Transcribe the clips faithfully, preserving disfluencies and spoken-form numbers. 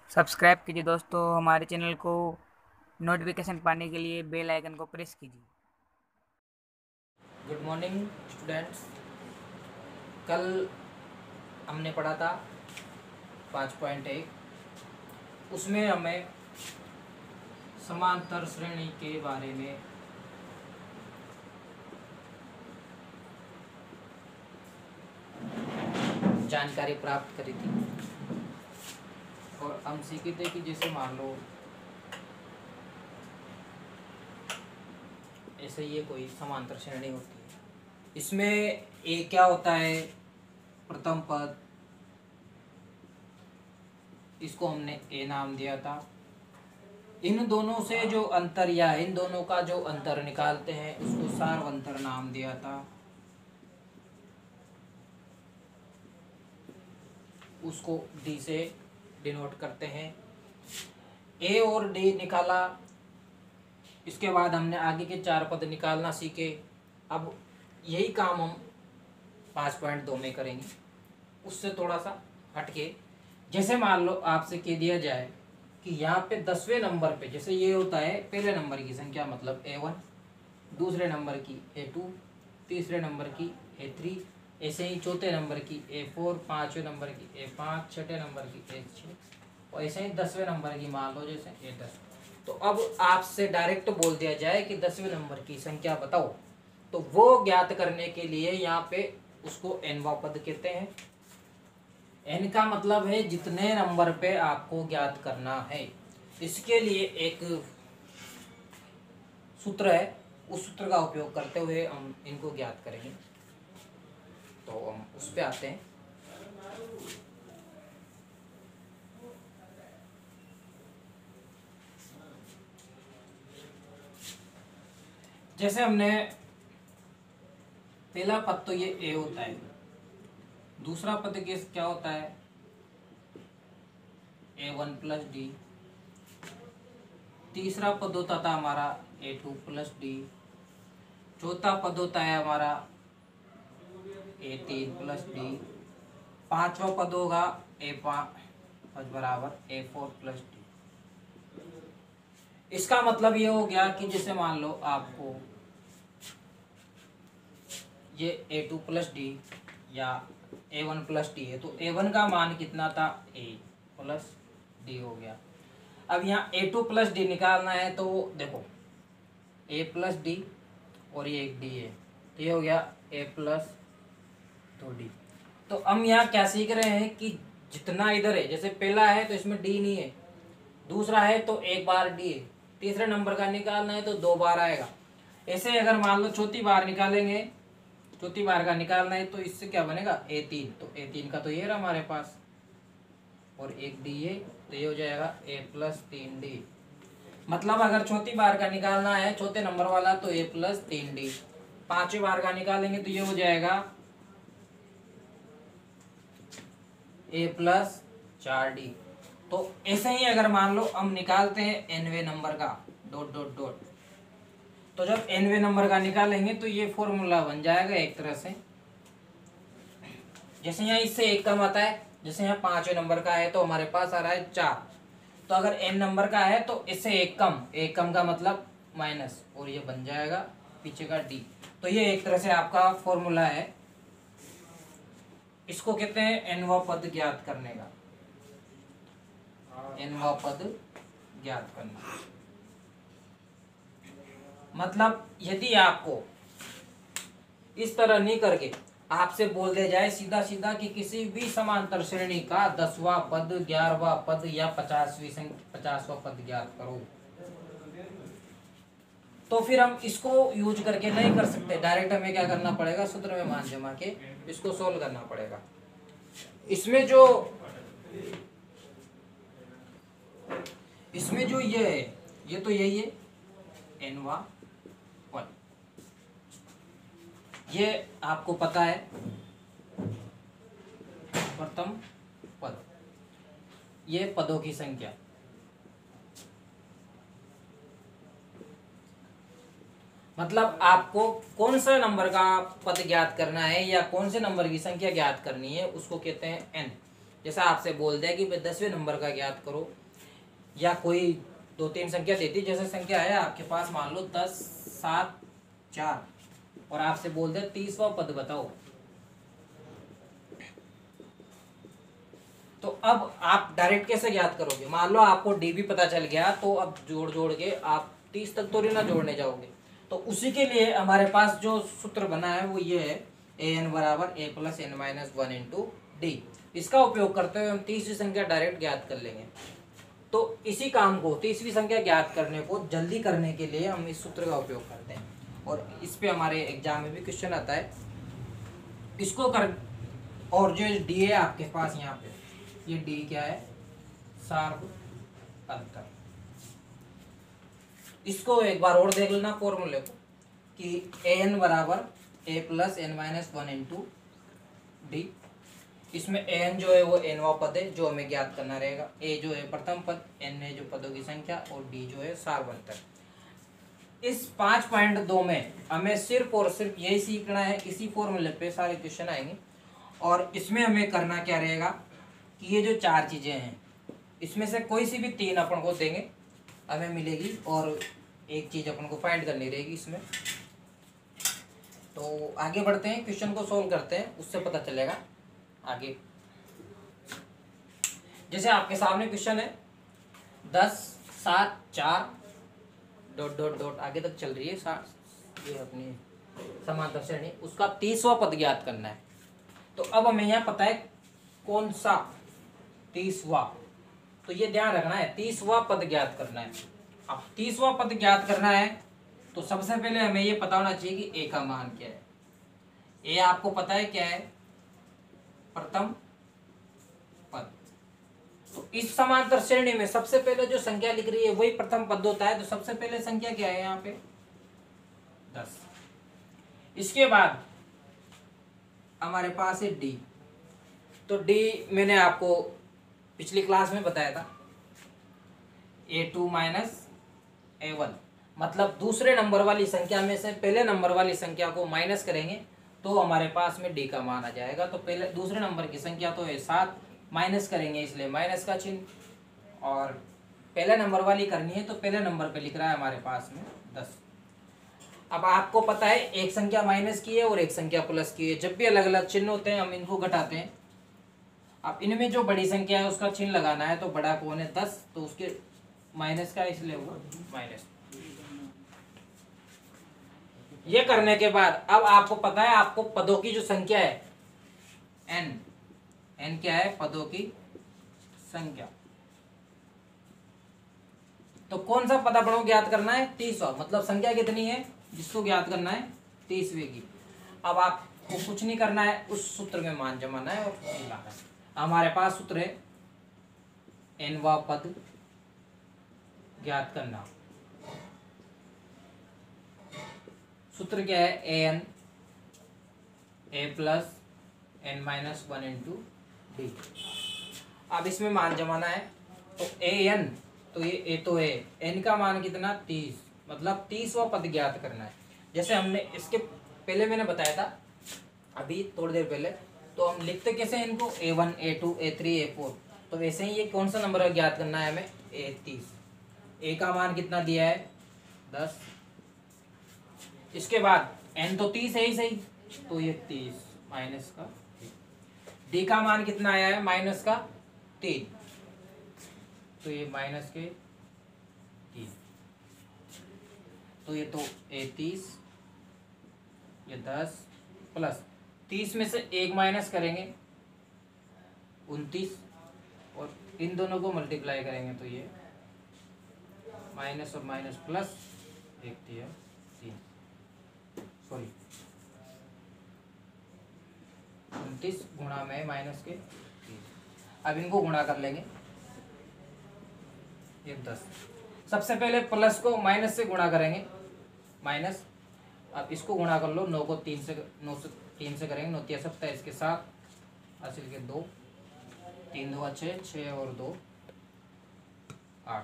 Subscribe कीजिए दोस्तों हमारे चैनल को। नोटिफिकेशन पाने के लिए बेल आइकन को प्रेस कीजिए। Good morning students. कल हमने पढ़ा था पाँच पॉइंट एक। उसमें हमें समांतर श्रेणी के बारे में जानकारी प्राप्त करी थी और हम सीखे थे कि जैसे मान लो ऐसे ये कोई समांतर श्रेणी होती है, इसमें ए क्या होता है, प्रथम पद, इसको हमने ए नाम दिया था। इन दोनों से जो अंतर या इन दोनों का जो अंतर निकालते हैं उसको सार्वंतर नाम दिया था। उसको डी से डिनोट करते हैं। ए और डी निकाला, इसके बाद हमने आगे के चार पद निकालना सीखे। अब यही काम हम पाँच पॉइंट दो में करेंगे, उससे थोड़ा सा हटके। जैसे मान लो आपसे कह दिया जाए कि यहाँ पे दसवें नंबर पे, जैसे ये होता है पहले नंबर की संख्या मतलब ए वन, दूसरे नंबर की ए टू, तीसरे नंबर की ए थ्री, ऐसे ही चौथे नंबर की ए फोर, पाँचवें नंबर की ए पाँच, छठे नंबर की ए छः, और ऐसे ही दसवें नंबर की मान लो जैसे ए दस। तो अब आपसे डायरेक्ट बोल दिया जाए कि दसवें नंबर की संख्या बताओ, तो वो ज्ञात करने के लिए यहाँ पे उसको एनवा पद कहते हैं। एन का मतलब है जितने नंबर पे आपको ज्ञात करना है। इसके लिए एक सूत्र है, उस सूत्र का उपयोग करते हुए हम इनको ज्ञात करेंगे। तो हम उस पे आते हैं। जैसे हमने पहला पद तो ये ए होता है, दूसरा पद के क्या होता है ए वन प्लस डी, तीसरा पद होता था हमारा ए टू प्लस डी, चौथा पद होता है हमारा ए तीन प्लस डी, पांचवा पद होगा ए पाँच बराबर ए फोर प्लस डी। इसका मतलब ये हो गया कि जैसे मान लो आपको ये ए टू प्लस डी या ए वन प्लस डी है, तो ए वन का मान कितना था ए प्लस डी हो गया। अब यहाँ ए टू प्लस डी निकालना है, तो देखो ए प्लस डी और ये एक डी है, तो ये हो गया ए प्लस दो डी। तो हम यहाँ क्या सीख रहे हैं कि जितना इधर है, जैसे पहला है तो इसमें डी नहीं है, दूसरा है तो एक बार डी है, तीसरे नंबर का निकालना है तो दो बार आएगा। ऐसे अगर मान लो चौथी बार निकालेंगे, चौथी बार का निकालना है तो इससे क्या बनेगा ए तीन, तो ए तीन का तो ये रहा हमारे पास, और एक डी है तो ये हो जाएगा ए प्लस तीन डी। मतलब अगर चौथी बार का निकालना है चौथे नंबर वाला तो ए प्लस तीन डी, पांचवी बार का निकालेंगे तो ये हो जाएगा ए प्लस चार डी। तो ऐसे ही अगर मान लो हम निकालते हैं एनवे नंबर का डॉट डॉट डॉट, तो जब एनवे नंबर का निकालेंगे तो ये फॉर्मूला बन जाएगा एक तरह से। जैसे यहाँ इससे एक कम आता है, जैसे यहाँ पांचवें नंबर का है तो हमारे पास आ रहा है चार, तो अगर एन नंबर का है तो इससे एक कम, एक कम का मतलब माइनस, और ये बन जाएगा पीछे का डी। तो ये एक तरह से आपका फॉर्मूला है, इसको कहते हैं एनवा पद ज्ञात करने का, एनवा पद ज्ञात करना। मतलब यदि आपको इस तरह नहीं करके आपसे बोल दिया जाए सीधा सीधा कि किसी भी समांतर श्रेणी का दसवां पद, ग्यारहवां पद या पचासवीं पचासवां पद ज्ञात करो, तो फिर हम इसको यूज करके नहीं कर सकते। डायरेक्ट हमें क्या करना पड़ेगा, सूत्र में मान जमा के इसको सोल्व करना पड़ेगा। इसमें जो इसमें जो ये है, ये तो यही है एनवा पद, ये आपको पता है प्रथम पद, ये पदों की संख्या। मतलब आपको कौन सा नंबर का पद ज्ञात करना है या कौन से नंबर की संख्या ज्ञात करनी है, उसको कहते हैं एन। जैसा आपसे बोल दे कि भाई दसवें नंबर का ज्ञात करो, या कोई दो तीन संख्या देती, जैसे संख्या है आपके पास मान लो दस सात चार, और आपसे बोल दे तीसवा पद बताओ, तो अब आप डायरेक्ट कैसे ज्ञात करोगे? मान लो आपको डी भी पता चल गया, तो अब जोड़ जोड़ के आप तीस तक तो ना जोड़ने जाओगे। तो उसी के लिए हमारे पास जो सूत्र बना है वो ये है, ए एन बराबर a plus n minus one into d. इसका उपयोग करते हुए हम तीसरी संख्या डायरेक्ट ज्ञात कर लेंगे। तो इसी काम को, तीसरी संख्या ज्ञात करने को जल्दी करने के लिए हम इस सूत्र का उपयोग करते हैं, और इस पे हमारे एग्जाम में भी क्वेश्चन आता है। इसको कर, और जो डी है आपके पास यहाँ पे, ये डी क्या है? सार्व अंतर। इसको एक बार और देख लेना फॉर्मूले को, कि ए एन बराबर a plus n minus one into d. इसमें ए एन जो है वो एनवा पद है जो हमें ज्ञात करना रहेगा, ए जो है प्रथम पद, एन है जो पदों की संख्या, और डी जो है सार्वंतर। इस पाँच पॉइंट दो में हमें सिर्फ और सिर्फ यही सीखना है, इसी फॉर्मूले पे सारे क्वेश्चन आएंगे। और इसमें हमें करना क्या रहेगा कि ये जो चार चीज़ें हैं इसमें से कोई सी भी तीन अपन को देंगे हमें मिलेगी, और एक चीज़ अपन को फाइंड करनी रहेगी इसमें। तो आगे बढ़ते हैं, क्वेश्चन को सोल्व करते हैं, उससे पता चलेगा आगे। जैसे आपके सामने क्वेश्चन है दस सात चार डॉट डॉट डॉट आगे तक चल रही है सात, ये अपनी समांतर श्रेणी, उसका तीसवा पद ज्ञात करना है। तो अब हमें यहाँ पता है कौन सा तीसवा, तो ये ध्यान रखना है, तीसवा पद ज्ञात करना है। अब तीसवा पद ज्ञात करना है तो सबसे पहले हमें ये पता होना चाहिए कि ए का मान क्या है। ए आपको पता है क्या है? प्रथम पद। तो इस समांतर श्रेणी में सबसे पहले जो संख्या लिख रही है वही प्रथम पद होता है, तो सबसे पहले संख्या क्या है यहाँ पे? दस। इसके बाद हमारे पास है डी। तो डी मैंने आपको पिछली क्लास में बताया था, a two minus a one, मतलब दूसरे नंबर वाली संख्या में से पहले नंबर वाली संख्या को माइनस करेंगे तो हमारे पास में डी का मान आ जाएगा। तो पहले दूसरे नंबर की संख्या तो है सात, माइनस करेंगे इसलिए माइनस का चिन्ह, और पहले नंबर वाली करनी है तो पहले नंबर पे लिख रहा है हमारे पास में दस। अब आपको पता है एक संख्या माइनस की है और एक संख्या प्लस की है, जब भी अलग अलग चिन्ह होते हैं हम इनको घटाते हैं। अब इनमें जो बड़ी संख्या है उसका चिन्ह लगाना है, तो बड़ा कौन है? दस, तो उसके माइनस का इसलिए हुआ माइनस। ये करने के बाद अब आपको पता है आपको पदों की जो संख्या है एन, एन क्या है? पदों की संख्या। तो कौन सा पद अपनों ज्ञात करना है? तीसवा, मतलब संख्या कितनी है जिसको ज्ञात करना है? तीसवे की। अब आपको कुछ नहीं करना है, उस सूत्र में मान जमाना है और मिलाना है। हमारे पास सूत्र है एनवा पद ज्ञात करना। सूत्र क्या है? A n a plus n minus one into d. अब इसमें मान जमाना है, तो ए एन, तो ये ए तो है, एन का मान कितना? तीस, मतलब तीसवा पद ज्ञात करना है। जैसे हमने इसके पहले मैंने बताया था अभी थोड़ी देर पहले, तो हम लिखते कैसे हैं इनको? A one a two a three a four. तो वैसे ही ये कौन सा नंबर ज्ञात करना है हमें? ए तीस। ए का मान कितना दिया है? दस। इसके बाद एन तो तीस है ही सही, तो ये तीस माइनस का, डी का मान कितना आया है? माइनस का तीन, तो ये माइनस के तीन, तो ये तो ए तीस, ये दस प्लस तीस में से एक माइनस करेंगे उनतीस, और इन दोनों को मल्टीप्लाई करेंगे तो ये माइनस और माइनस प्लस, एक दिया तीन, सॉरी उनतीस गुणा में माइनस के तीन। अब इनको गुणा कर लेंगे, ये दस। सबसे पहले प्लस को माइनस से गुणा करेंगे, माइनस। अब इसको गुणा कर लो, नौ को तीन से, नौ से तीन से करेंगे, नौ तिया सत्ताईस के साथ हासिल के दो, तीन दो छः, छः और दो आठ,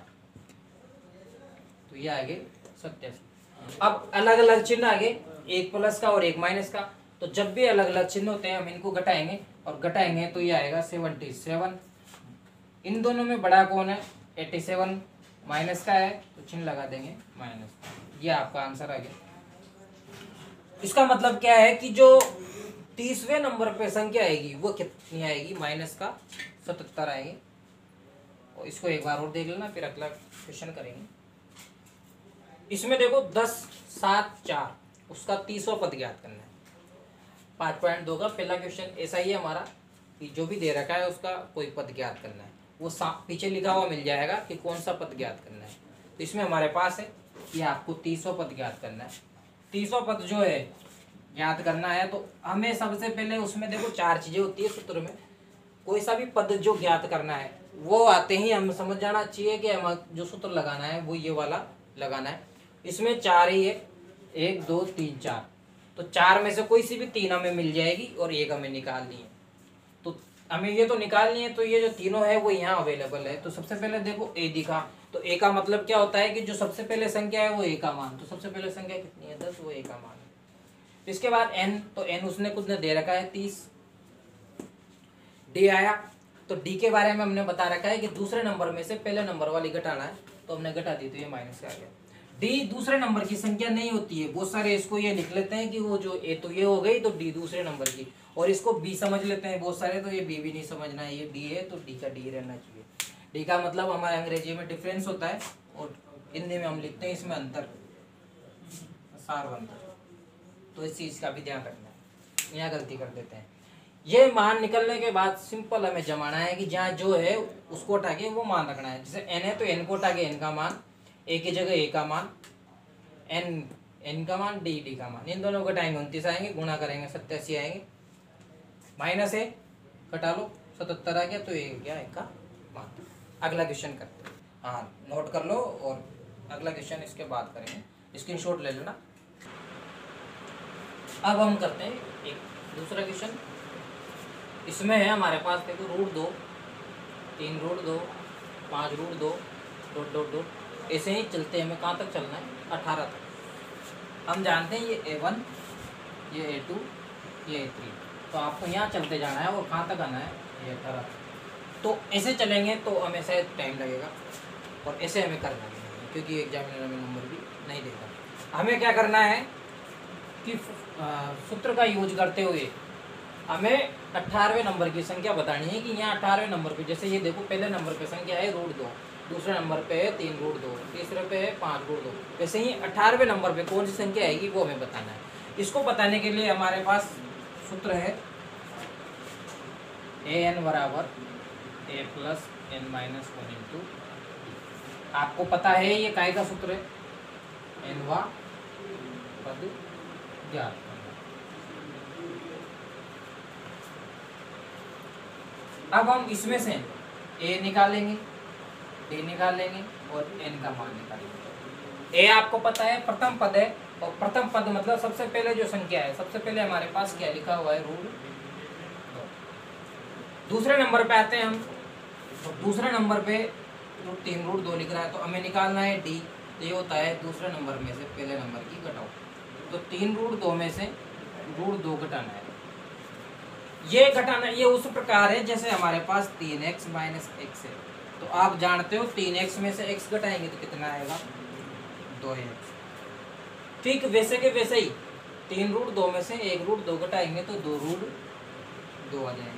तो ये आगे सत्ताईस। अब अलग अलग चिन्ह आगे, एक प्लस का और एक माइनस का, तो जब भी अलग अलग चिन्ह होते हैं हम इनको घटाएंगे और घटाएंगे तो ये आएगा सेवेंटी सेवन। इन दोनों में बड़ा कौन है? Eighty seven. माइनस का है तो चिन्ह लगा देंगे माइनस। ये आपका आंसर आ गया। इसका मतलब क्या है कि जो तीसवें नंबर पे संख्या आएगी वो कितनी आएगी? माइनस का सतहत्तर आएगी। और इसको एक बार और देख लेना, फिर अगला क्वेश्चन करेंगे। इसमें देखो दस सात चार, उसका तीसवा पद ज्ञात करना है। पाँच पॉइंट दो का पहला क्वेश्चन ऐसा ही है हमारा कि जो भी दे रखा है उसका कोई पद ज्ञात करना है। वो पीछे लिखा हुआ मिल जाएगा कि कौन सा पद ज्ञात करना है। तो इसमें हमारे पास है कि आपको तीसवा पद ज्ञात करना है। तीसवा पद जो है ज्ञात करना है तो हमें सबसे पहले उसमें देखो चार चीजें होती है सूत्र में। कोई सा भी पद जो ज्ञात करना है वो आते ही हम समझ जाना चाहिए कि हम जो सूत्र लगाना है वो ये वाला लगाना है। इसमें चार ही है, एक दो तीन चार। तो चार में से कोई सी भी तीन हमें मिल जाएगी और एक हमें निकालनी है। तो हमें ये तो निकालनी है, तो ये जो तीनों है वो यहाँ अवेलेबल है। तो सबसे पहले देखो ए दिखा, तो ए का मतलब क्या होता है कि जो सबसे पहले संख्या है वो ए का मान। तो सबसे पहले संख्या कितनी है? दस, वो ए का मान है। इसके बाद एन, तो एन उसने कुछ ने दे रखा है तीस। डी आया, तो डी के बारे में हमने बता रखा है कि दूसरे नंबर में से पहले नंबर वाली घटाना है, तो हमने घटा दी, तो ये माइनस का आ गया। डी दूसरे नंबर की संख्या नहीं होती है। बहुत सारे इसको ये लिख लेते हैं कि वो जो ए तो ये हो गई, तो डी दूसरे नंबर की, और इसको बी समझ लेते हैं बहुत सारे। तो ये बी भी नहीं समझना है, ये डी है तो डी का डी रहना चाहिए। डी का मतलब हमारे अंग्रेजी में डिफरेंस होता है और हिंदी में हम लिखते हैं इसमें अंतर, सार्वंतर। तो इस चीज का भी ध्यान रखना है, यहाँ गलती कर देते हैं। ये मान निकलने के बाद सिंपल हमें जमाना है कि जहाँ जो है उसको हटा के वो मान रखना है। जैसे एन है तो एन को हटा के एन का मान, ए की जगह ए का मान, एन एन का मान, डी डी का मान। इन दोनों को घटाएंगे उनतीस आएंगे, गुणा करेंगे सत्तासी आएंगे, माइनस है घटा लो सतहत्तर आ गया, तो ये क्या एक का मान। अगला क्वेश्चन करते हैं। हाँ नोट कर लो और अगला क्वेश्चन इसके बाद करेंगे, स्क्रीनशॉट ले लेना। अब हम करते हैं एक दूसरा क्वेश्चन। इसमें है हमारे पास देखो रूट दो, तीन रूट दो, पाँच रूट दो, डॉट डॉट डॉट, ऐसे ही चलते हैं। हमें कहाँ तक चलना है? अठारह तक। हम जानते हैं ये ए वन, ये ए टू, ये ए थ्री। तो आपको यहाँ चलते जाना है और कहाँ तक आना है? ये अठारह। तो ऐसे चलेंगे तो हमें शायद टाइम लगेगा और ऐसे हमें करना है क्योंकि एग्जामिनर हमें नंबर भी नहीं देगा। हमें क्या करना है कि सूत्र का यूज करते हुए हमें अट्ठारहवें नंबर की संख्या बतानी है कि यहाँ अट्ठारहवें नंबर पे, जैसे ये देखो पहले नंबर पे संख्या है रूट दो, दूसरे नंबर पे है तीन रूट दो, तीसरे पे है पाँच रूट दो। वैसे ही अट्ठारहवें नंबर पे कौन सी संख्या आएगी वो हमें बताना है। इसको बताने के लिए हमारे पास सूत्र है ए एन बराबर a plus n minus one into. आपको पता है ये काय का सूत्र है? एनवा पद ज्ञात। अब हम इसमें से ए निकालेंगे, डी निकालेंगे और एन का मान निकालेंगे। ए आपको पता है प्रथम पद है, और प्रथम पद मतलब सबसे पहले जो संख्या है, सबसे पहले हमारे पास क्या लिखा हुआ है? रूट दो। दूसरे नंबर पे आते हैं हम, तो दूसरे नंबर पे रूट तीन रूट दो लिख रहा है, तो हमें निकालना है डी। तो ये होता है दूसरे नंबर में से पहले नंबर की घटाओ। तो तीन रूट दो में से रूट दो घटाना है। ये घटाना ये उस प्रकार है जैसे हमारे पास तीन एक्स माइनस एक्स है। तो आप जानते हो तीन एक्स में से एक्स घटाएंगे तो कितना आएगा? दो एक्स। ठीक वैसे के वैसे ही तीन रूट दो में से एक रूट दो घटाएंगे तो दो रूट दो आ जाएंगे।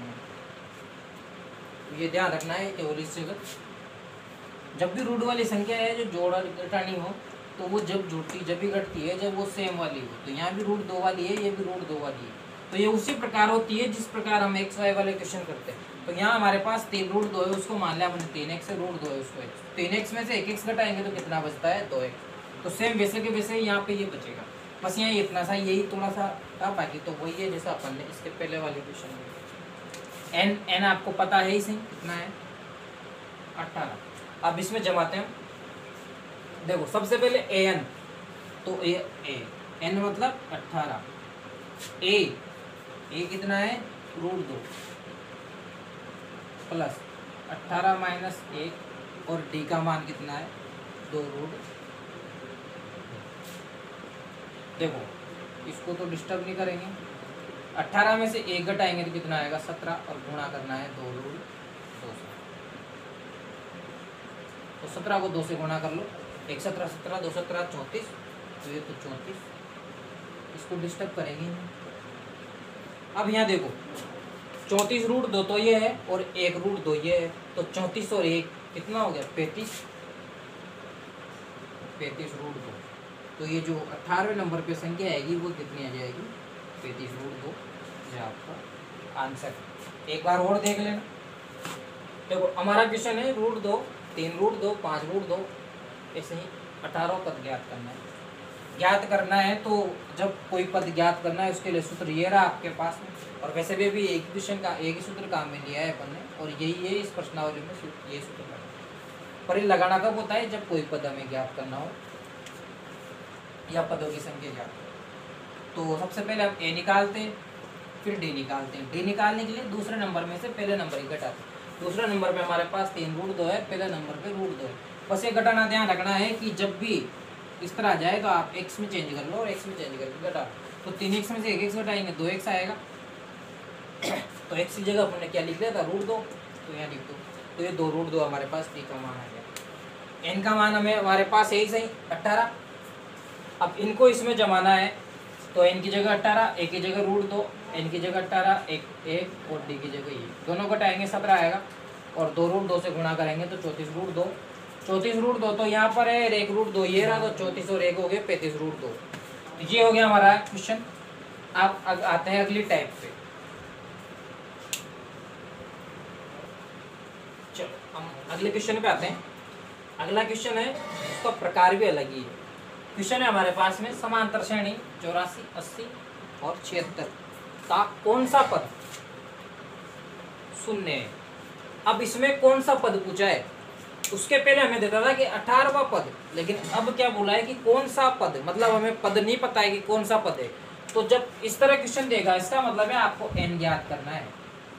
ये ध्यान रखना है केवल इस जगह, जब भी रूट वाली संख्या है जो जोड़ा घटानी हो तो वो जब जुड़ती जब भी घटती है जब वो सेम वाली हो। तो यहाँ भी रूट दो वाली है, ये भी रूट दो वाली है। तो ये उसी प्रकार होती है जिस प्रकार हम एक्स वाई वाले क्वेश्चन करते हैं। तो यहाँ हमारे पास तीन रूट दो है, उसको मान लिया हमने तीन एक्स है, रूट दो है उसको एक्स। तीन एक्स में से एक एक्स घटाएंगे तो कितना बचता है? दो एक्स। तो सेम वैसे के वैसे यहाँ पे ये बचेगा। बस यहाँ इतना सा यही थोड़ा सा था, बाकी तो वही है जैसा अपन ने इसके पहले वाले क्वेश्चन में। एन एन आपको पता है ही सही कितना है? अट्ठारह। अब इसमें जमाते हैं। देखो सबसे पहले ए एन, तो ए ए एन मतलब अट्ठारह। ए ए कितना है? रूट दो प्लस अट्ठारह माइनस एक, और डी का मान कितना है? दो रूट। देखो इसको तो डिस्टर्ब नहीं करेंगे। अट्ठारह में से एक घटाएंगे तो कितना आएगा सत्रह, और गुणा करना है दो रूट दो से। तो सत्रह को दो से गुणा कर लो, एक सत्रह सत्रह, दो सत्रह चौंतीस, तो ये तो चौंतीस, इसको डिस्टर्ब करेंगे नहीं। अब यहाँ देखो चौंतीस रूट दो तो ये है और एक रूट दो ये है, तो चौंतीस और एक कितना हो गया पैंतीस, पैंतीस रूट दो। तो ये जो अट्ठारहवें नंबर पे संख्या आएगी वो कितनी आ जाएगी, पैंतीस रूट दो, ये आपका आंसर। एक बार और देख लेना। देखो हमारा क्वेश्चन है रूट दो, तीन रूट दो, पाँच रूट दो, ऐसे ही अठारह पद ज्ञात करना है। ज्ञात करना है तो जब कोई पद ज्ञात करना है उसके लिए सूत्र ये रहा आपके पास में, और वैसे भी भी एक क्वेश्चन का एक ही सूत्र काम में लिया है अपन ने, और यही है इस प्रश्नावली में ये सूत्र लगाना। पर ये लगाना कब होता है, जब कोई पद हमें ज्ञात करना हो या पदों की संख्या ज्ञात हो। तो सबसे पहले हम ए निकालते हैं, फिर डी निकालते हैं। डी निकालने के लिए दूसरे नंबर में से पहले नंबर ही घटाते हैं। दूसरे नंबर पे हमारे पास तीन रूट दो है, पहले नंबर पे रूट दो है। बस ये घटाना ध्यान रखना है कि जब भी इस तरह आ जाए तो आप एक्स में चेंज कर लो और एक्स में चेंज करके घटा लो। तो तीन एक्स में से एक एक्स घटाएंगे दो एक्स आएगा। तो एक्स की जगह अपने क्या लिख लिया था रूट दो, तो यहाँ लिख दो। तो ये दो रूट दो हमारे पास डी का मान आ गया। एन का मान हमें हमारे पास है ही सही अट्ठारह। अब इनको इसमें जमाना है तो एन की जगह अट्ठारह, ए की जगह रूट दो, एन की जगह अट्ठारह, एक एक और डी की जगह ये, दोनों घटाएंगे सत्रह आएगा, और दो रूट दो से गुणा करेंगे तो चौंतीस रूट दो, चौंतीस रूट दो तो यहाँ पर है, एक रूट दो ये रहा, तो चौंतीस और एक हो गए पैंतीस रूट दो। ये हो गया हमारा क्वेश्चन। आप आते हैं अगली टाइप पे। चलो हम अगले क्वेश्चन पे आते हैं। अगला क्वेश्चन है, उसका प्रकार भी अलग ही है। क्वेश्चन है हमारे पास में समांतर श्रेणी चौरासी, अस्सी और छिहत्तर का कौन सा पद शून्य है। अब इसमें कौन सा पद पूछा है, उसके पहले हमें देता था कि अठारहवां पद, लेकिन अब क्या बोला है कि कौन सा पद, मतलब हमें पद नहीं पता है कि कौन सा पद है। तो जब इस तरह क्वेश्चन देगा इसका मतलब है आपको एन ज्ञात करना है।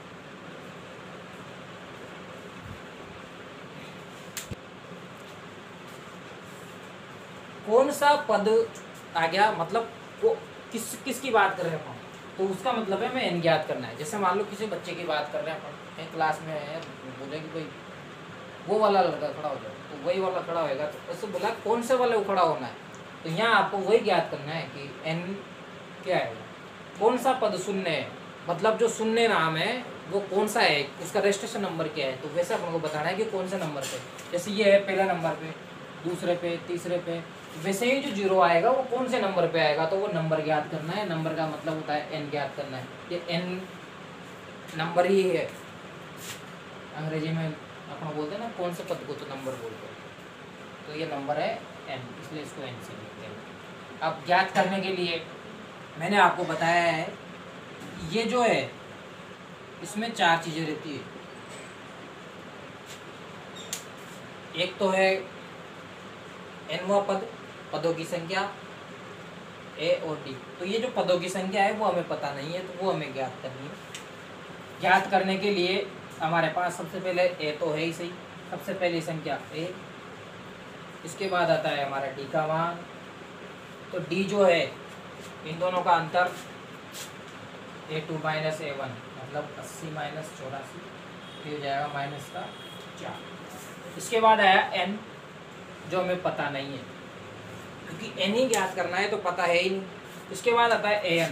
कौन सा पद आ गया, मतलब वो किस किसकी बात कर रहे हैं अपन, तो उसका मतलब है हमें एन ज्ञात करना है। जैसे मान लो किसी बच्चे की बात कर रहे हैं अपन, क्लास में है, बोले कि भाई वो वाला लड़का खड़ा हो जाए, तो वही वाला खड़ा होएगा, तो उससे बोला कौन से वाले को खड़ा होना है। तो यहाँ आपको वही ज्ञात करना है कि एन क्या है, कौन सा पद शून्य है, मतलब जो शून्य नाम है वो कौन सा है, उसका रजिस्ट्रेशन नंबर क्या है। तो वैसे अपन को बताना है कि कौन से नंबर पे, जैसे ये है पहला नंबर पे, दूसरे पे, तीसरे पे, वैसे ही जो जीरो आएगा वो कौन से नंबर पे आएगा, तो वो नंबर ज्ञात करना है। नंबर का मतलब होता है एन ज्ञात करना है। ये एन नंबर ही है, अंग्रेजी में अपन बोलते हैं ना कौन से पद को, तो नंबर बोलते हैं। तो ये नंबर है एन, इसलिए इसको एन से लिखते हैं। अब ज्ञात करने के लिए मैंने आपको बताया है, ये जो है इसमें चार चीज़ें रहती है। एक तो है एनवा पद, पदों की संख्या ए और डी। तो ये जो पदों की संख्या है वो हमें पता नहीं है, तो वो हमें ज्ञात करनी है। ज्ञात करने के लिए हमारे पास सबसे पहले ए तो है ही सही, सबसे पहली संख्या ए, इसके बाद आता है हमारा डी का मान। तो डी जो है इन दोनों का अंतर a two minus a one, मतलब अस्सी माइनस चौरासी, ये हो जाएगा माइनस का चार। इसके बाद आया एन, जो हमें पता नहीं है, क्योंकि एन ही ज्ञात करना है तो पता है ही नहीं। इसके बाद आता है ए एन,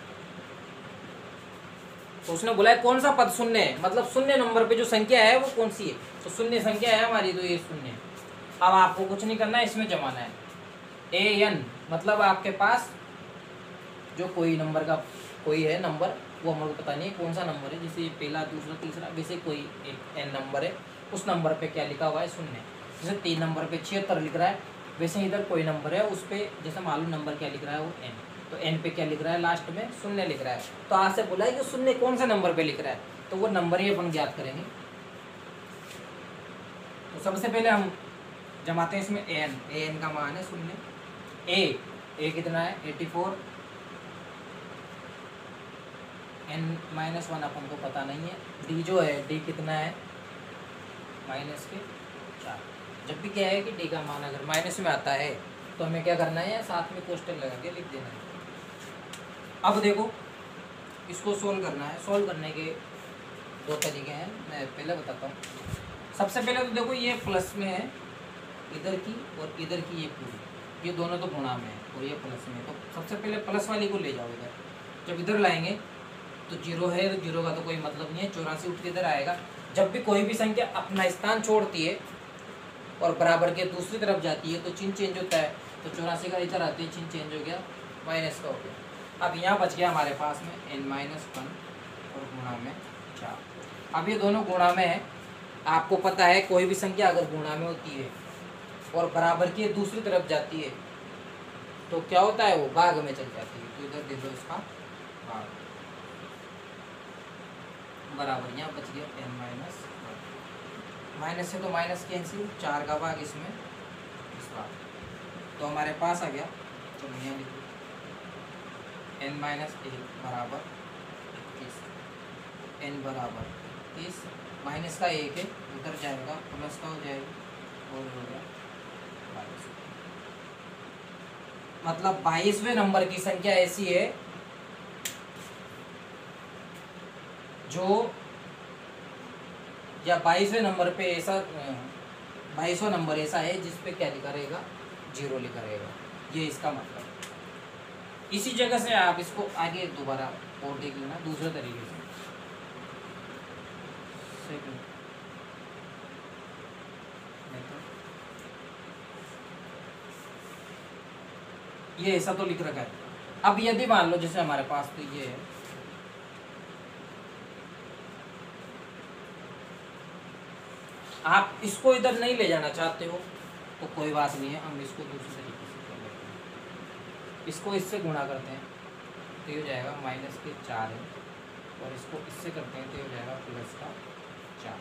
तो उसने बोला है कौन सा पद शून्य है, मतलब शून्य नंबर पे जो संख्या है वो कौन सी है। तो शून्य संख्या है हमारी, तो ये शून्य है। अब आपको कुछ नहीं करना है, इसमें जमाना है ए एन, मतलब आपके पास जो कोई नंबर का कोई है नंबर, वो हमको पता नहीं है कौन सा नंबर है, जैसे पहला दूसरा तीसरा, वैसे कोई एक एन नंबर है, उस नंबर पे क्या लिखा हुआ है शून्य। जैसे तीन नंबर पे छिहत्तर लिख रहा है, वैसे इधर कोई नंबर है उस पर जैसे मालूम नंबर क्या लिख रहा है वो एन, तो एन पे क्या लिख रहा है लास्ट में शून्य लिख रहा है। तो आज से बोला है कि शून्य कौन से नंबर पे लिख रहा है, तो वो नंबर ही अपन ज्ञात करेंगे। तो सबसे पहले हम जमाते हैं इसमें ए एन, ए एन का मान है शून्य। ए ए कितना है eighty four, n minus one अपन को पता नहीं है। डी जो है डी कितना है माइनस के चार। जब भी क्या है कि डी का मान अगर माइनस में आता है तो हमें क्या करना है, साथ में क्वेश्चन लगा के लिख देना है। अब देखो इसको सोल्व करना है। सोल्व करने के दो तरीके हैं, मैं पहले बताता हूँ। सबसे पहले तो देखो ये प्लस में है इधर की और इधर की ये पूरी, ये दोनों तो गुणा में है और ये प्लस में है। तो सबसे पहले प्लस वाली को ले जाओ इधर। जब इधर लाएंगे तो जीरो है, तो जीरो का तो कोई मतलब नहीं है, चौरासी उठ के इधर आएगा। जब भी कोई भी संख्या अपना स्थान छोड़ती है और बराबर के दूसरी तरफ जाती है तो चिन्ह चेंज होता है। तो चौरासी का इधर आते ही चिन्ह चेंज हो गया, माइनस का हो गया। अब यहाँ बच गया हमारे पास में एन माइनस वन और गुणा में चार। अब ये दोनों गुणा में है। आपको पता है कोई भी संख्या अगर गुणा में होती है और बराबर की दूसरी तरफ जाती है तो क्या होता है, वो भाग में चल जाती है। तो इधर दे दो इसका भाग, बराबर यहाँ बच गया एन माइनस वन। माइनस से तो माइनस कैंसिल, चार का भाग इसमें इस भाग, तो हमारे पास आ गया। तो यहाँ लिखो एन माइनस एक बराबर इक्कीस, एन बराबर इक्कीस, माइनस का एक है उधर जाएगा, प्लस का हो जाएगा और हो गया बाईस। मतलब बाईसवें नंबर की संख्या ऐसी है जो, या बाईसवें नंबर पे ऐसा, बाईसवां नंबर ऐसा है जिस पे क्या लिखा रहेगा, जीरो लिखा रहेगा। ये इसका मतलब। इसी जगह से आप इसको आगे दोबारा और देख लेना दूसरे तरीके से। सेकंड ये ऐसा तो लिख रखा है। अब यदि मान लो जैसे हमारे पास तो ये है, आप इसको इधर नहीं ले जाना चाहते हो तो कोई बात नहीं है, हम इसको दूसरे तरीके से कर लेते हैं। इसको इससे गुणा करते हैं तो ये हो जाएगा माइनस के चार है, और इसको इससे करते हैं तो ये हो जाएगा प्लस का चार।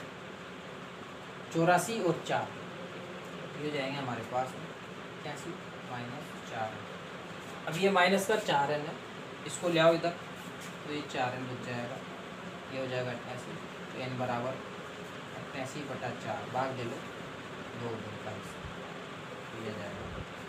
चौरासी और चार ये जाएंगे हमारे पास में कैसे, माइनस चार है। अब ये माइनस का चार है ना, इसको ले आओ इधर तो ये चार एन बच जाएगा, ये हो जाएगा अट्ठासी। तो एन बराबर अट्ठासी बटा चार, भाग दे लो दो दो बाईस, ये जाएगा।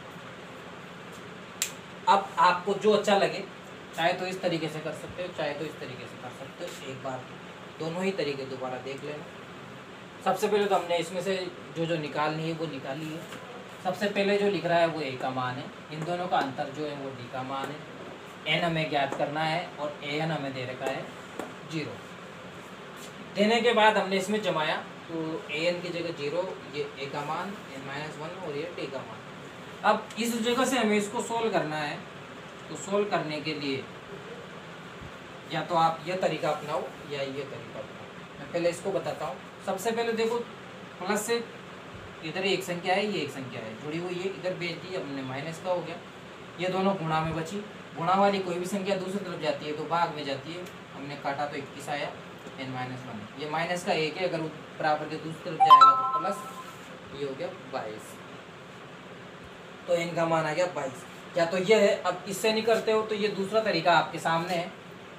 अब आपको जो अच्छा लगे, चाहे तो इस तरीके से कर सकते हो, चाहे तो इस तरीके से कर सकते हो। एक बार दोनों ही तरीके दोबारा देख लेना। सबसे पहले तो हमने इसमें से जो जो निकालनी है वो निकाली है। सबसे पहले जो लिख रहा है वो ए का मान है, इन दोनों का अंतर जो है वो डी का मान है। एन हमें ज्ञात करना है और ए एन हमें दे रखा है जीरो। देने के बाद हमने इसमें जमाया तो ए एन की जगह जीरो, ये ए का मान, एन माइनस वन और ये डी का मान। अब इस जगह से हमें इसको सोल्व करना है, तो सोल्व करने के लिए या तो आप ये तरीका अपनाओ या ये तरीका अपनाओ। मैं पहले इसको बताता हूँ। सबसे पहले देखो प्लस से इधर एक संख्या है, ये एक संख्या है जुड़ी हुई है, इधर भेज दी, हमने माइनस का हो गया। ये दोनों गुणा में बची। गुणा वाली कोई भी संख्या दूसरी तरफ जाती है तो भाग में जाती है। हमने काटा तो इक्कीस आया, एन माइनस वन। ये माइनस का एक है, अगर बराबर के दूसरी तरफ जाएगा तो प्लस, ये हो गया बाईस। तो एन का मान आ गया बाईस। या तो ये है, अब इससे नहीं करते हो तो ये दूसरा तरीका आपके सामने है,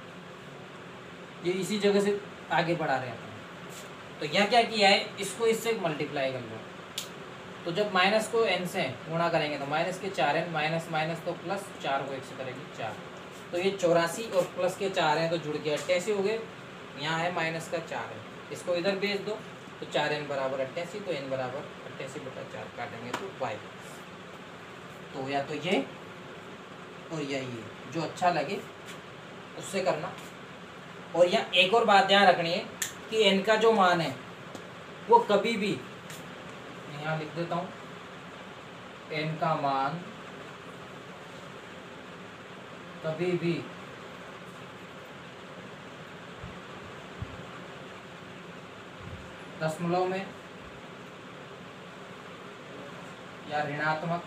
ये इसी जगह से आगे बढ़ा रहे हैं। तो यह क्या किया है, इसको इससे मल्टीप्लाई कर लो। तो जब माइनस को एन से गुणा करेंगे तो माइनस के चार एन, माइनस माइनस तो प्लस, चार को एक से करेंगे चार। तो ये चौरासी और प्लस के चार हैं तो जुड़ के अट्ठासी हो गए। यहाँ है माइनस का चार है, इसको इधर भेज दो तो चार एन बराबर अट्ठासी, तो एन बराबर अट्ठासी बटा चार काटेंगे तो वाई। तो या तो ये और या ये, जो अच्छा लगे उससे करना। और यहाँ एक और बात ध्यान रखनी है कि एन का जो मान है वो कभी भी, यहाँ लिख देता हूँ, एन का मान कभी भी दशमलव में या ऋणात्मक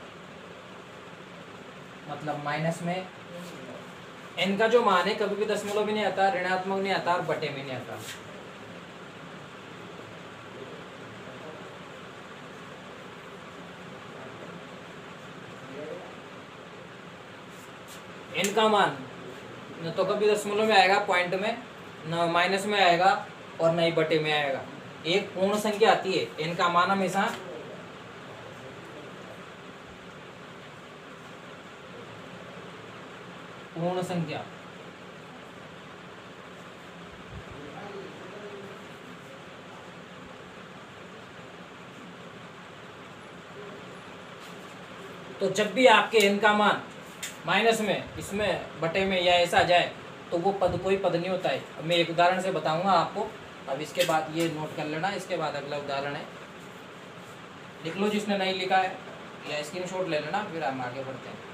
मतलब माइनस में, एन का जो मान है कभी भी दशमलव भी नहीं आता, ऋणात्मक नहीं आता और बटे में नहीं आता। एन का मान न तो कभी दशमलव में आएगा पॉइंट में, न माइनस में आएगा और न ही बटे में आएगा। एक पूर्ण संख्या आती है, एन का मान हमेशा पूर्ण संख्या तो जब भी आपके एन का मान माइनस में इसमें बटे में या ऐसा जाए तो वो पद कोई पद नहीं होता है। अब मैं एक उदाहरण से बताऊंगा आपको। अब इसके बाद ये नोट कर लेना। इसके बाद अगला उदाहरण है, लिख लो जिसने नहीं लिखा है या स्क्रीनशॉट ले लेना, फिर हम आगे बढ़ते हैं।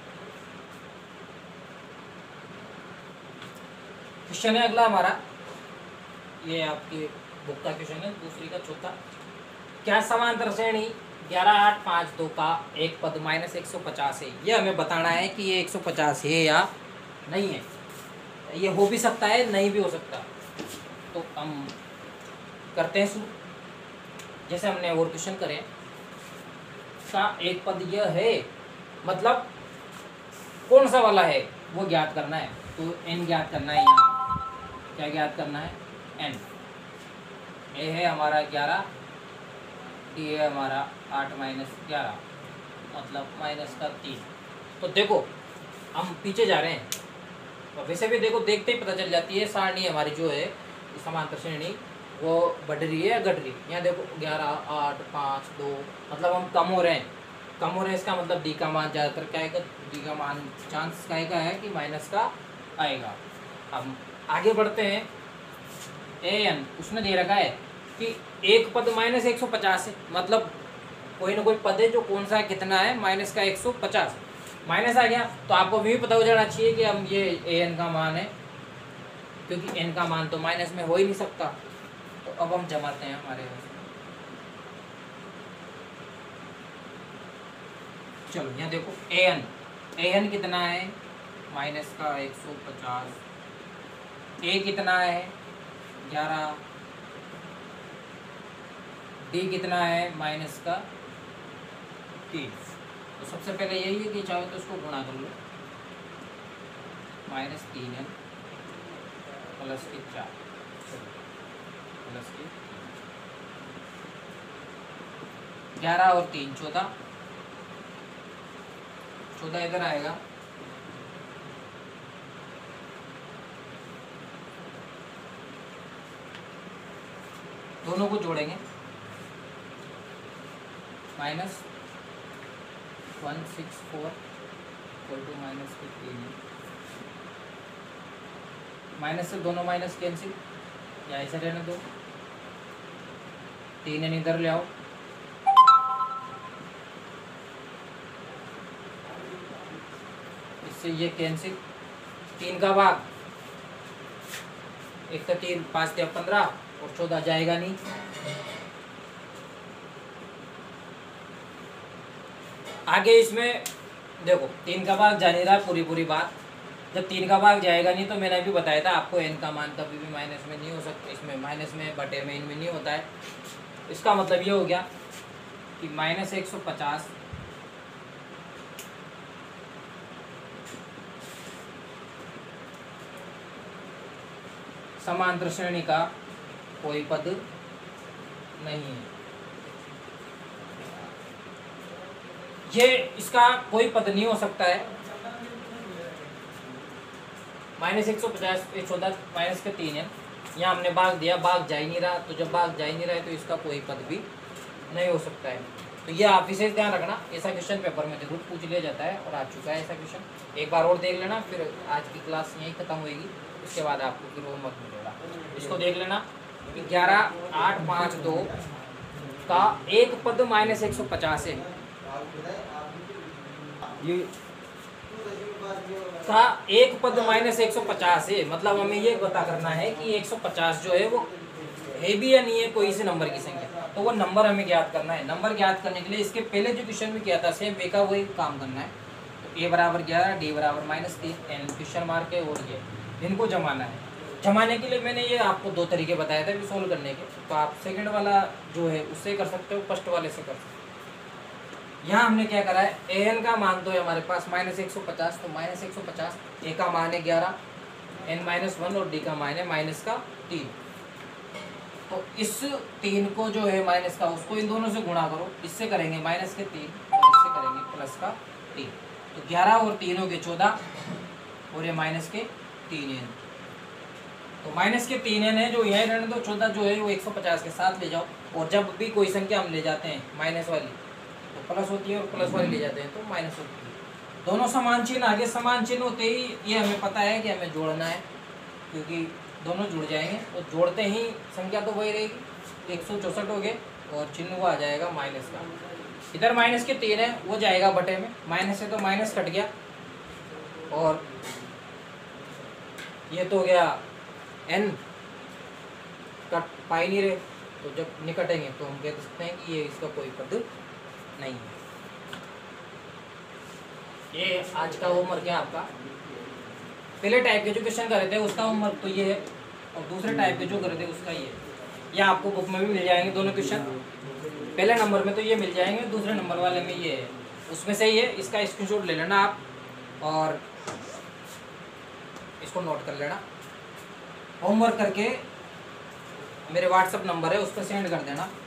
क्वेश्चन है अगला हमारा, ये आपकी बुक का क्वेश्चन है, दूसरी का चौथा। क्या समांतर श्रेणी ग्यारह आठ पाँच दो का एक पद माइनस एक सौ पचास है? ये हमें बताना है कि ये एक सौ पचास है या नहीं है। ये हो भी सकता है, नहीं भी हो सकता। तो हम करते हैं शुरू। जैसे हमने और क्वेश्चन करें, का एक पद यह है, मतलब कौन सा वाला है वो ज्ञात करना है। तो एन ज्ञात करना है। यहाँ क्या ज्ञात करना है? एन। ए है हमारा ग्यारह, डी है हमारा आठ माइनस ग्यारह, मतलब माइनस का तीन। तो देखो हम पीछे जा रहे हैं, तो वैसे भी देखो देखते ही पता चल जाती है सारणी हमारी जो है समांतर श्रेणी वो बढ़ रही है या घट रही है। यहाँ देखो ग्यारह आठ पाँच दो, मतलब हम कम हो रहे हैं। कम हो रहे हैं इसका मतलब डी का मान ज़्यादातर क्या आएगा? डी का मान चांस क्या आएगा है कि माइनस का आएगा। अब आगे बढ़ते हैं। ए एन उसने दे रखा है कि एक पद माइनस एक सौ पचास है, मतलब कोई ना कोई पद है जो कौन सा है, कितना है? माइनस का एक सौ पचास। माइनस आ गया तो आपको भी पता हो जाना चाहिए कि हम ये ए एन का मान है, क्योंकि एन का मान तो माइनस में हो ही नहीं सकता। तो अब हम जमाते हैं हमारे यहाँ। चलो यहाँ देखो ए एन, ए एन कितना है? माइनस का एक सौ पचास। ए कितना है? ग्यारह। डी कितना है? माइनस का तीन। तो सबसे पहले यही है कि चाहो तो इसको गुणा कर लो। माइनस तीन है प्लस के चार प्लस के ग्यारह और तीन चौदह। चौदह इधर आएगा, दोनों को जोड़ेंगे। Minus one six four equal to minus fifteen. Minus से दोनों माइनस कैंसिल, या ऐसा रहने दो। तीन एन इधर ले आओ, इससे ये कैंसिल। तीन का भाग, एक तो तीन, पाँच या पंद्रह, और चौदह जाएगा नहीं। आगे इसमें देखो तीन का भाग जा नहीं रहा पूरी पूरी बात। जब तीन का भाग जाएगा नहीं तो मैंने भी बताया था आपको एन का मान कभी भी माइनस में नहीं हो सकता, इसमें माइनस में बटे में इनमें नहीं होता है। इसका मतलब ये हो गया कि माइनस एक सौ पचास समांतर श्रेणी का कोई पद नहीं है। ये इसका कोई पद नहीं हो सकता है। माइनस एक सौ पचास एक चौदह माइनस के तीन है, यहाँ हमने भाग दिया, भाग जा ही नहीं रहा। तो जब भाग जा ही नहीं रहा है तो इसका कोई पद भी नहीं हो सकता है। तो ये आप विशेष ध्यान रखना, ऐसा क्वेश्चन पेपर में जरूर पूछ लिया जाता है और आ चुका है ऐसा क्वेश्चन। एक बार और देख लेना, फिर आज की क्लास यहीं खत्म होगी, उसके बाद आपको फिर होमवर्क मिलेगा। इसको देख लेना कि ग्यारह आठ पाँच दो का एक पद माइनस एक सौ पचास है। ये का एक पद माइनस एक सौ पचास है, मतलब हमें ये पता करना है कि एक सौ पचास जो है वो है भी या नहीं है कोई से नंबर की संख्या। तो वो नंबर हमें ज्ञात करना है। नंबर ज्ञात करने के लिए इसके पहले जो क्वेश्चन में किया था सेम वे का वही काम करना है। तो ए बराबर ग्यारह, डी बराबर माइनस तीन, एन क्वेश्चन मार्क है, और ये इनको जमाना है। जमाने के लिए मैंने ये आपको दो तरीके बताए थे सोल्व करने के। तो आप सेकंड वाला जो है उससे कर सकते हो, फर्स्ट वाले से कर सकते हो। यहाँ हमने क्या करा है, ए एन का मान तो है हमारे पास माइनस एक सौ पचास, तो माइनस एक सौ पचास, ए का मान है ग्यारह, एन माइनस वन और डी का मान है माइनस का तीन। तो इस तीन को जो है माइनस का, उसको इन दोनों से गुणा करो। इससे करेंगे माइनस के तीन और इससे करेंगे प्लस का तीन। तो ग्यारह और तीन हो गए चौदह, और ये माइनस के तीन एन। तो माइनस के तीन एन है जो यह रहने दो, चौदह जो है वो एक सौ पचास के साथ ले जाओ। और जब भी कोई संख्या हम ले जाते हैं माइनस वाली, तो प्लस होती है और प्लस वाली ले जाते हैं तो माइनस होती है। दोनों समान चिन्ह आगे समान चिन्ह होते ही ये हमें पता है कि हमें जोड़ना है, क्योंकि दोनों जुड़ जाएंगे। तो जोड़ते ही संख्या तो वही रहेगी, एक सौ चौंसठ हो गए और चिन्ह वो आ जाएगा माइनस का। इधर माइनस के तीन है वो जाएगा बटे में, माइनस से तो माइनस कट गया और ये तो हो गया एन कट पाई नहीं रहे, तो जब निकटेंगे तो हम कह सकते हैं कि ये इसका कोई पद नहीं है। ये आज का होमवर्क है आपका। पहले टाइप के जो क्वेश्चन कर रहे थे उसका होमवर्क तो ये है और दूसरे टाइप के जो कर रहे थे उसका ये। या आपको बुक में भी मिल जाएंगे दोनों क्वेश्चन, पहले नंबर में तो ये मिल जाएंगे, दूसरे नंबर वाले में ये है, उसमें से ही है। इसका स्क्रीनशॉट ले लेना आप और इसको नोट कर लेना। होमवर्क करके मेरे व्हाट्सएप नंबर है उस पर सेंड कर देना।